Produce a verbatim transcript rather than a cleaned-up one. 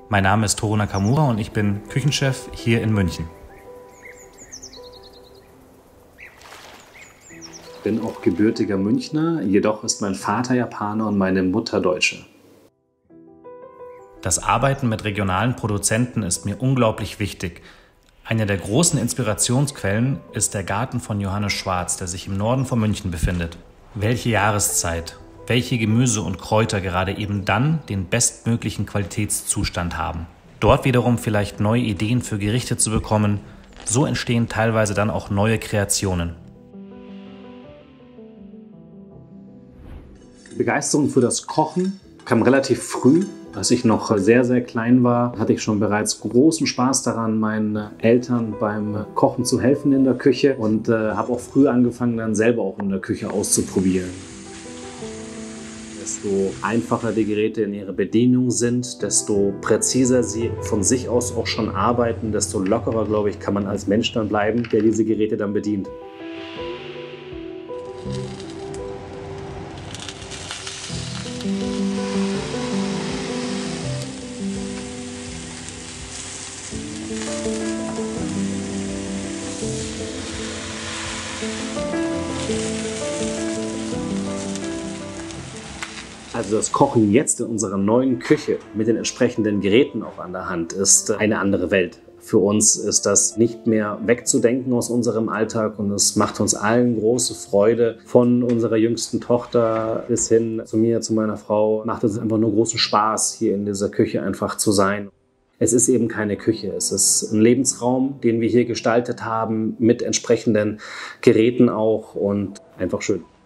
Mein Name ist Toru Nakamura und ich bin Küchenchef hier in München. Ich bin auch gebürtiger Münchner, jedoch ist mein Vater Japaner und meine Mutter Deutsche. Das Arbeiten mit regionalen Produzenten ist mir unglaublich wichtig. Eine der großen Inspirationsquellen ist der Garten von Johannes Schwarz, der sich im Norden von München befindet. Welche Jahreszeit, welche Gemüse und Kräuter gerade eben dann den bestmöglichen Qualitätszustand haben. Dort wiederum vielleicht neue Ideen für Gerichte zu bekommen, so entstehen teilweise dann auch neue Kreationen. Die Begeisterung für das Kochen kam relativ früh. Als ich noch sehr, sehr klein war, hatte ich schon bereits großen Spaß daran, meinen Eltern beim Kochen zu helfen in der Küche und äh, habe auch früh angefangen, dann selber auch in der Küche auszuprobieren. Desto einfacher die Geräte in ihrer Bedienung sind, desto präziser sie von sich aus auch schon arbeiten, desto lockerer, glaube ich, kann man als Mensch dann bleiben, der diese Geräte dann bedient. Also das Kochen jetzt in unserer neuen Küche mit den entsprechenden Geräten auch an der Hand ist eine andere Welt. Für uns ist das nicht mehr wegzudenken aus unserem Alltag und es macht uns allen große Freude. Von unserer jüngsten Tochter bis hin zu mir, zu meiner Frau, macht es einfach nur großen Spaß, hier in dieser Küche einfach zu sein. Es ist eben keine Küche, es ist ein Lebensraum, den wir hier gestaltet haben mit entsprechenden Geräten auch und einfach schön.